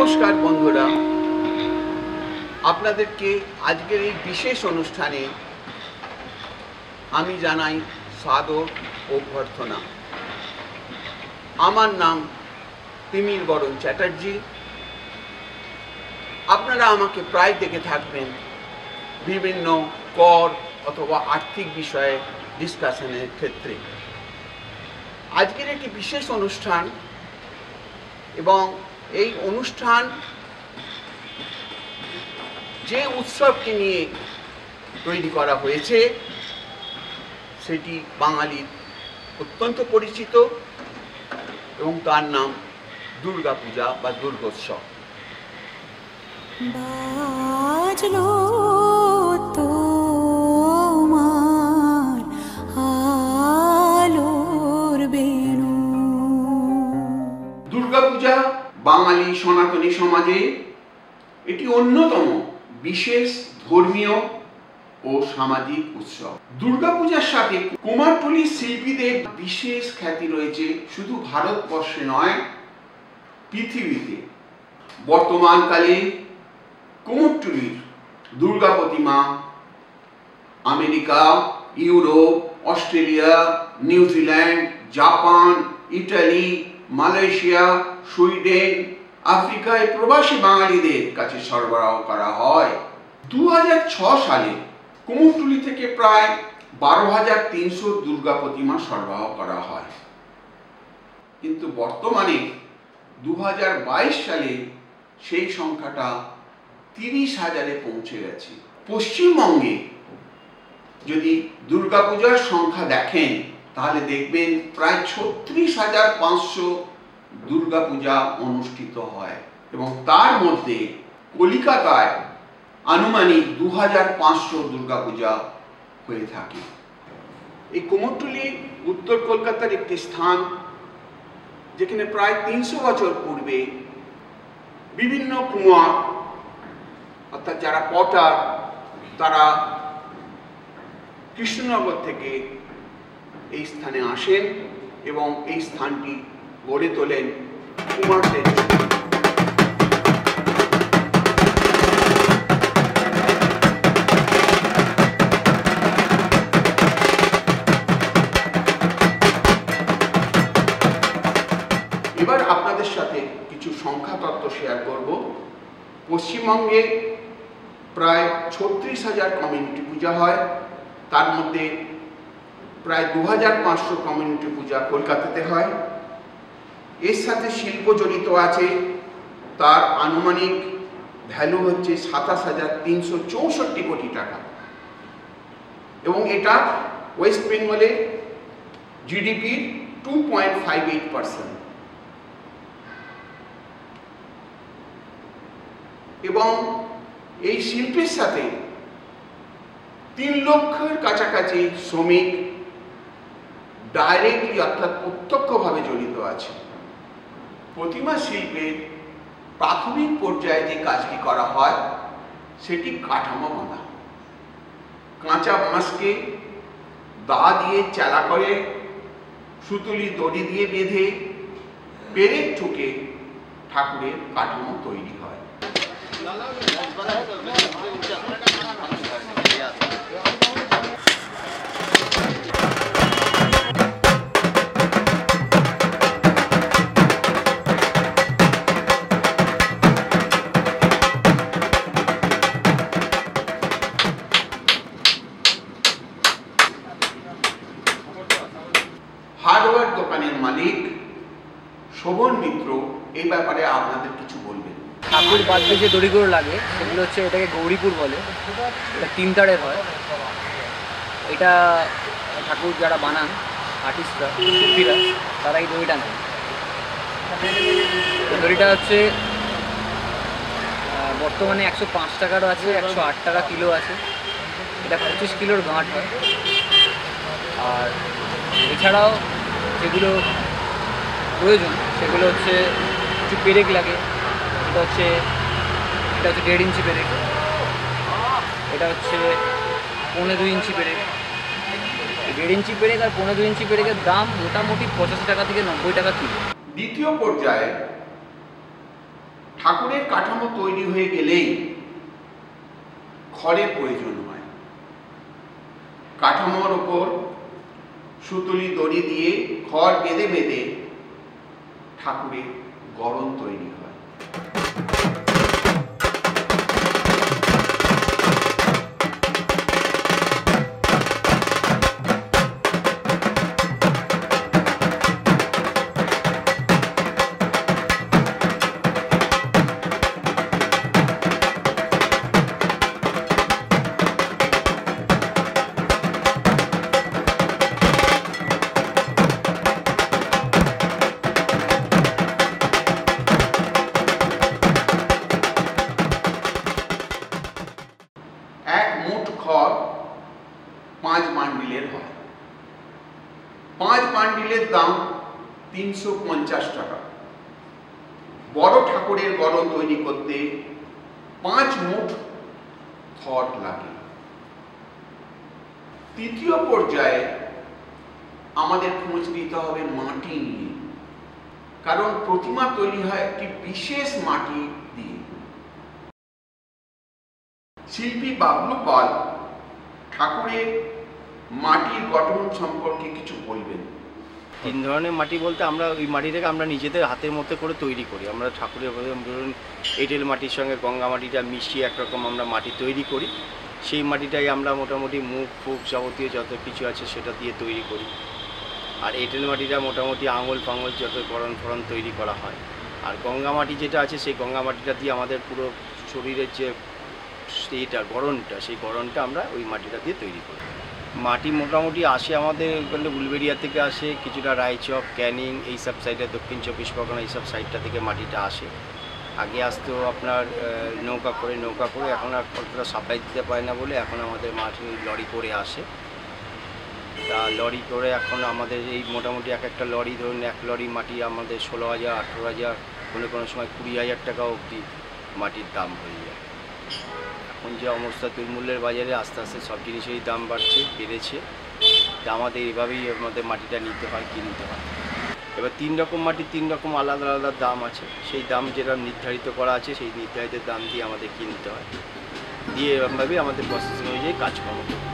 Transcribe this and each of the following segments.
নমস্কার বন্ধুরা, আপনাদেরকে আজকের এই বিশেষ অনুষ্ঠানে আমি জানাই সাদর অভ্যর্থনা। আমার নাম তিমির বরণ চ্যাটার্জি। আপনারা আমাকে প্রায় দেখে থাকবেন বিভিন্ন কর অথবা আর্থিক বিষয়ে ডিসকাশনের ক্ষেত্রে। আজকের একটি বিশেষ অনুষ্ঠান এবং এই অনুষ্ঠান যে উৎসবকে নিয়ে তৈরি করা হয়েছে সেটি বাঙালির অত্যন্ত পরিচিত এবং তার নাম দুর্গা পূজা বা দুর্গোৎসব। দুর্গা পূজা বাঙালি সনাতনী সমাজে এটি অন্যতম বিশেষ ধর্মীয় ও সামাজিক উৎসব। দুর্গাপূজার সাথে কুমারটুলি শিল্পীদের বিশেষ খ্যাতি রয়েছে শুধু ভারতবর্ষে নয়, পৃথিবীতে। বর্তমানকালে কুমারটুলির দুর্গা প্রতিমা America, Europe, Australia, New Zealand, Japan, Italy, Malaysia, Sweden, আফ্রিকায় প্রবাসী বাঙালিদের কাছে সরবরাহ করা হয়। 2006 সালে কুমারটুলি থেকে প্রায় 12,300 দুর্গা প্রতিমা সরবরাহ করা হয়, কিন্তু বর্তমানে 2022 সালে সেই সংখ্যাটা 30,000-এ পৌঁছে গেছে। পশ্চিমবঙ্গে যদি দুর্গাপূজার সংখ্যা দেখেন তাহলে দেখবেন প্রায় 36,500 দুর্গাপূজা অনুষ্ঠিত হয় এবং তার মধ্যে কলিকাতায় আনুমানিক 2,500 দুর্গাপূজা হয়ে থাকে। এই কুমারটুলি উত্তর কলকাতার একটি স্থান যেখানে প্রায় 300 বছর পূর্বে বিভিন্ন কুমার অর্থাৎ যারা পটার তারা কৃষ্ণনগর থেকে এই স্থানে আসেন এবং এই স্থানটি গড়ে তোলেন কুমারদের। এবার আপনাদের সাথে কিছু সংখ্যা তত্ত্ব শেয়ার করব। পশ্চিমবঙ্গে প্রায় 36,000 কমিউনিটি পূজা হয়, তার মধ্যে প্রায় 2,500 কমিউনিটি পূজা কলকাতাতে হয়। এর সাথে শিল্প জড়িত আছে, তার আনুমানিক ভ্যালু হচ্ছে 27,364 কোটি টাকা এবং এটা ওয়েস্ট বেঙ্গলের জিডিপির 2.58%। এবং এই শিল্পের সাথে 3 লক্ষের কাছাকাছি শ্রমিক ডাইরেক্টলি অর্থাৎ প্রত্যক্ষভাবে জড়িত আছে। প্রতিমা শিল্পের প্রাথমিক পর্যায়ে যে কাজটি করা হয় সেটি কাঠামো বাঁধা। কাঁচা বাঁশকে দা দিয়ে চালা করে সুতুলি দড়ি দিয়ে বেঁধে পেরেক ঠুকে ঠাকুরের কাঠামো তৈরি হয়। হার্ডওয়্যার দোকানের মালিক শোভন মিত্র এই ব্যাপারে আপনাদের কিছু বলবেন। ঠাকুর বাঁধতে যে দড়িগুলো লাগে সেগুলো হচ্ছে, এটাকে গৌরীপুর বলে। এটা 3 তারের হয়। এটা ঠাকুর যারা বানান আর্টিস্টরা, শিল্পীরা, তারা এই দড়িটা নেয়। দড়িটা হচ্ছে বর্তমানে 105 টাকারও আছে, 108 টাকা কিলো আছে। এটা 25 কিলোর গাঁট হয়। আর এছাড়াও যেগুলো প্রয়োজন সেগুলো হচ্ছে কিছু পেরেক লাগে। এটা হচ্ছে 1.5 ইঞ্চি পেরেক, এটা হচ্ছে 2.25 ইঞ্চি পেরেক। 1.5 ইঞ্চি পেরেক আর 2.25 ইঞ্চি পেরেকের দাম মোটামুটি 85 টাকা থেকে 90 টাকা কিলো। দ্বিতীয় পর্যায়ে ঠাকুরের কাঠামো তৈরি হয়ে গেলেই খড়ের প্রয়োজন হয়। কাঠামোর ওপর সুতুলি দড়ি দিয়ে খড় বেঁধে বেঁধে ঠাকুরের গড়ন তৈরি হয়। এক মুঠ খড় 5 বান্ডিলের হয়। 5 বান্ডিলের দাম 350 টাকা। বড় ঠাকুরের গড়ন তৈরি করতে 5 মুঠ খড় লাগে। তৃতীয় পর্যায়ে আমাদের খোঁজ নিতে হবে মাটি নিয়ে, কারণ প্রতিমা তৈরি হয় একটি বিশেষ মাটি দিয়ে। শিল্পী বাবলু পাল ঠাকুরের মাটির গঠন সম্পর্কে কিছু বলবেন। 3 ধরনের মাটি বলতে আমরা ওই মাটিটাকে আমরা নিজেদের হাতের মতো করে তৈরি করি। আমরা ঠাকুরের ধরুন এঁটেল মাটির সঙ্গে গঙ্গা মাটিটা মিশিয়ে একরকম আমরা মাটি তৈরি করি। সেই মাটিটাই আমরা মোটামুটি মুখ ফুক যাবতীয় যত কিছু আছে সেটা দিয়ে তৈরি করি। আর এঁটেল মাটিটা মোটামুটি আঙুল ফাঙল যত গড়ন ফড়ন তৈরি করা হয়। আর গঙ্গা মাটি যেটা আছে সেই গঙ্গা মাটিটা দিয়ে আমাদের পুরো শরীরের যে সেইটা গড়নটা, সেই গড়নটা আমরা ওই মাটিটা দিয়ে তৈরি করি। মাটি মোটামুটি আসে আমাদের উলবেড়িয়া থেকে আসে, কিছুটা রায়চক, ক্যানিং এইসব সাইডে, দক্ষিণ 24 পরগনা এইসব সাইডটা থেকে মাটিটা আসে। আগে আসতো আপনার নৌকা করে, এখন আর কতটা সাপ্লাই দিতে পারে না বলে এখন আমাদের মাটি লরি করে আসে। তা লরি করে এখন আমাদের এই মোটামুটি একটা লরি ধরুন 1 লরি মাটি আমাদের 16,000, 18,000, কোনো সময় 20,000 টাকা অবধি মাটির দাম হয়ে যায়। এখন যে অবস্থা তৈলমূল্যের বাজারে আস্তে আস্তে সব জিনিসেরই দাম বেড়েছে। তা আমাদের এভাবেই আমাদের মাটিটা নিতে হয়, কিনতে হয়। এবার 3 রকম মাটি 3 রকম আলাদা আলাদা দাম আছে। সেই দাম যেটা নির্ধারিত করা আছে সেই নির্ধারিত দাম দিয়ে আমাদের কিনতে হয়, দিয়ে এরকমভাবেই আমাদের প্রসেসিং অনুযায়ী কাজকর্ম করতে হয়।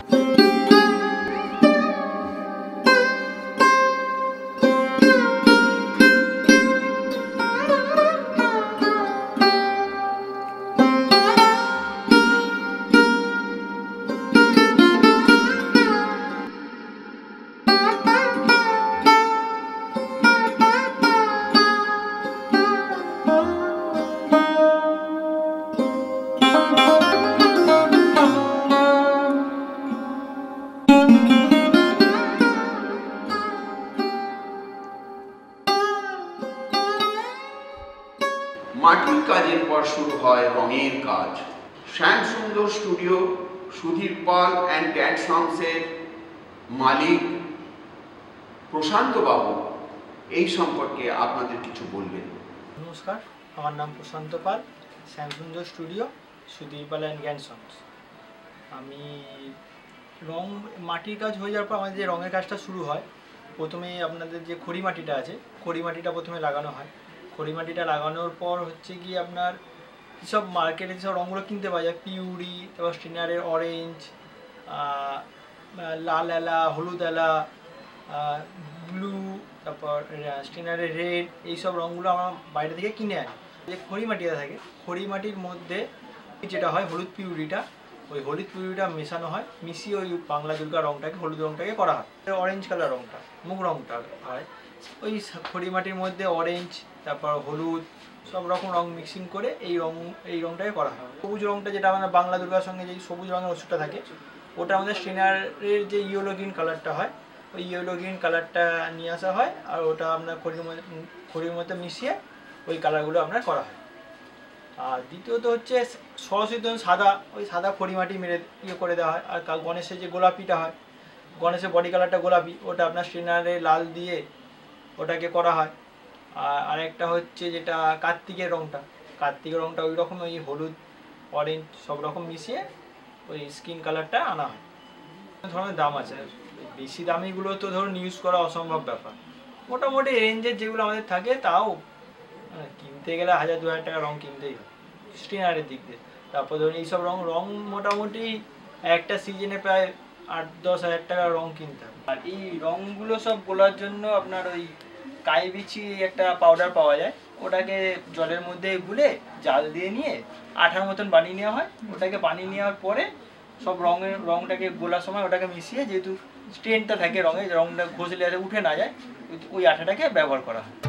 মাটির কাজের পর শুরু হয় রঙের কাজ। Shyamsundar studio Sudhir Pal and dad সন্সের মালিক প্রশান্ত বাবু এই সম্পর্কে আপনাদের কিছু বলবেন। নমস্কার, আমার নাম Prasanta Pal, Shyamsundar studio Sudhir Pal and dad sons. আমি মাটির কাজ হয়ে যাওয়ার পর আমাদের যে রঙের কাজটা শুরু হয়, প্রথমে আপনাদের যে খড়ি মাটিটা আছে, খড়ি মাটিটা প্রথমে লাগানো হয়। খড়ি মাটিটা লাগানোর পর হচ্ছে কি আপনার যেসব মার্কেটে যেসব রঙগুলো কিনতে পাওয়া যায়, পিউরি, তারপর স্টিনারের অরেঞ্জ, লাল এলা, হলুদ এলা, ব্লু, তারপর স্টিনারের রেড, এইসব রঙগুলো আমরা বাইরে থেকে কিনে আনি। যে খড়ি মাটিটা থাকে, খড়ি মাটির মধ্যে যেটা হয় হলুদ পিউরিটা, ওই হলুদ পিউরিটা মেশানো হয়, মিশিয়ে ওই বাংলা দুর্গা রঙটাকে, হলুদ রঙটাকে করা হয়। অরেঞ্জ কালার রঙটা, মুখ রঙটা হয় ওই খড়ি মাটির মধ্যে অরেঞ্জ, তারপর হলুদ, সব রকম রং মিক্সিং করে এই রঙটাকে করা হয়। সবুজ রঙটা যেটা আমাদের বাংলা দুর্গার সঙ্গে যে সবুজ রঙের ওষুধটা থাকে, ওটা আমাদের স্টিনারের যে ইয়েলো গ্রিন কালারটা হয়, ওই ইয়েলো গ্রিন কালারটা নিয়ে আসা হয়, আর ওটা আপনার খড়ির মধ্যে মিশিয়ে ওই কালারগুলো আপনার করা হয়। আর দ্বিতীয়ত হচ্ছে সরস্বতী সাদা, ওই সাদা খড়ি মাটি মেরে করে দেওয়া হয়। আর গণেশের যে গোলাপিটা হয়, গণেশের বডি কালারটা গোলাপি, ওটা আপনার স্টিনারে লাল দিয়ে ওটাকে করা হয়। আর আরেকটা হচ্ছে যেটা কার্তিকের রঙটা ওই রকম ওই হলুদ, অরেঞ্জ সব রকম মিশিয়ে ওই স্কিন কালারটা আনা হয়। ধরনের দাম আছে, বেশি দামিগুলো তো ধরুন ইউজ করা অসম্ভব ব্যাপার। মোটামুটি রেঞ্জের যেগুলো আমাদের থাকে তাও কিনতে গেলে 1000-2000 টাকা রং কিনতেই হয় স্টিনারের দিক দিয়ে। তারপর ধরুন এইসব রং মোটামুটি একটা সিজনে প্রায় 8-10 হাজার টাকা রং কিনতে হবে। আর এই রংগুলো সব গোলার জন্য আপনার ওই কাইবিচি একটা পাউডার পাওয়া যায়, ওটাকে জলের মধ্যে গুলে জাল দিয়ে নিয়ে আঠার মতন বানিয়ে নেওয়া হয়। ওটাকে বানিয়ে নেওয়ার পরে সব রংটাকে গোলার সময় ওটাকে মিশিয়ে, যেহেতু স্ট্রেনটা থাকে রংটা ঘষলে যাতে উঠে না যায়, ওই আঠাটাকে ব্যবহার করা হয়।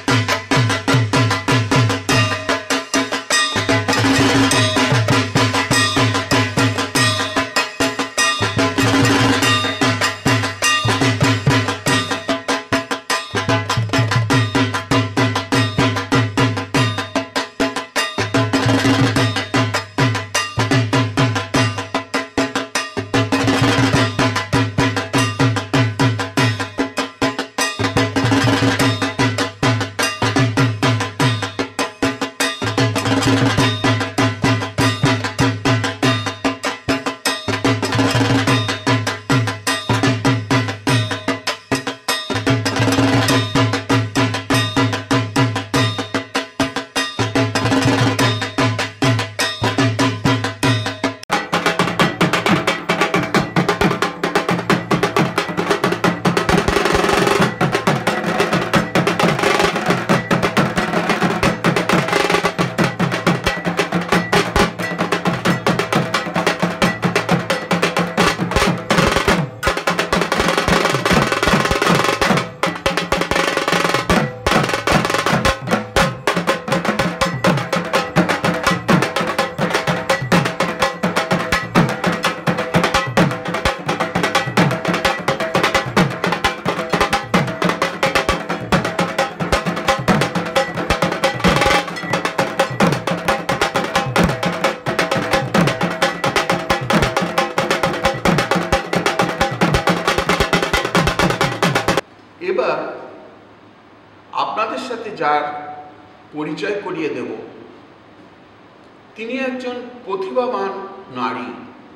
এবার আপনাদের সাথে যার পরিচয় করিয়ে দেব, তিনি একজন প্রতিভাবান নারী।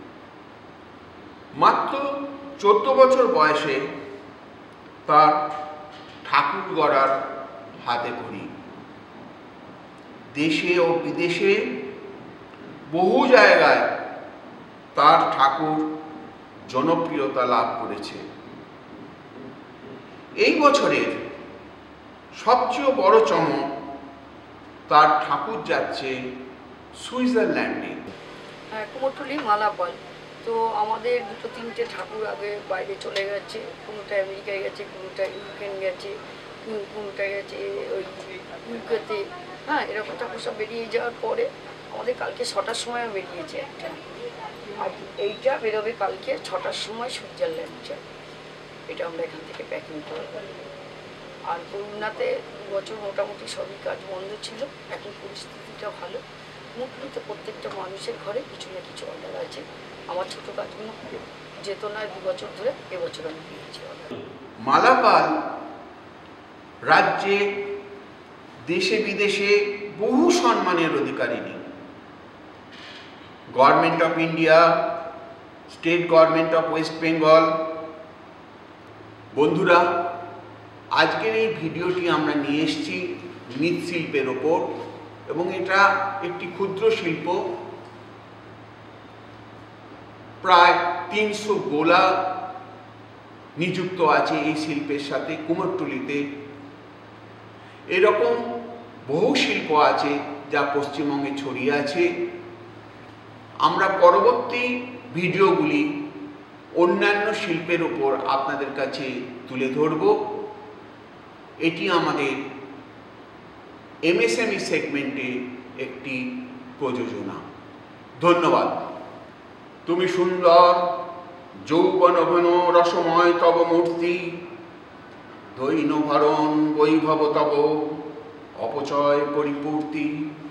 মাত্র 14 বছর বয়সে তার ঠাকুর গড়ার হাতে খড়ি। দেশে ও বিদেশে বহু জায়গায় তার ঠাকুর জনপ্রিয়তা লাভ করেছে। এই বছরের সবচেয়ে বড় চমক, তার ঠাকুর যাচ্ছে সুইজারল্যান্ডে। কুমোরটুলি মালাপাল। তো আমাদের 2-3টে ঠাকুর আগে বাইরে চলে গেছে, কোনোটা আমেরিকায় গেছে, কোনোটা ইউক্রেন গেছে, কোনোটা গেছে ওই ইউকেতে। হ্যাঁ, এরকম ঠাকুর সব বেরিয়ে যাওয়ার পরে আমাদের কালকে 6টার সময় বেরিয়েছে একটা, আর এইটা বেরোবে কালকে 6টার সময় সুইজারল্যান্ডে। এটা আমরা এখান থেকে প্যাকিং করবো। আর করোনাতে 2 বছর মোটামুটি সবই কাজ বন্ধ ছিল, এখন পরিস্থিতিটা ভালো। মোটামুটি প্রত্যেকটা মানুষের ঘরে কিছু না কিছু অর্ডার আছে। আমার ছোটো কাজগুলো যেত না 2 বছর ধরে, এবছর আমি পেয়েছি অর্ডার। মালাপাল রাজ্যে দেশে বিদেশে বহু সম্মানের অধিকারিণী। Government of India, state government of West Bengal. বন্ধুরা, আজকের এই ভিডিওটি আমরা নিয়ে এসেছি মৃৎশিল্পের ওপর, এবং এটা একটি ক্ষুদ্র শিল্প। প্রায় 300 গোলা নিযুক্ত আছে এই শিল্পের সাথে কুমোরটুলিতে। এরকম বহু শিল্প আছে যা পশ্চিমবঙ্গে ছড়িয়ে আছে। আমরা পরবর্তী ভিডিওগুলি অন্যান্য শিল্পের উপর আপনাদের কাছে তুলে ধরব। এটি আমাদের MSME সেগমেন্টে একটি প্রযোজনা। ধন্যবাদ। তুমি সুন্দর যৌবন ঘন রসময় তব মূর্তি, দৈন ভরণ বৈভব তব অপচয় পরিপূর্তি।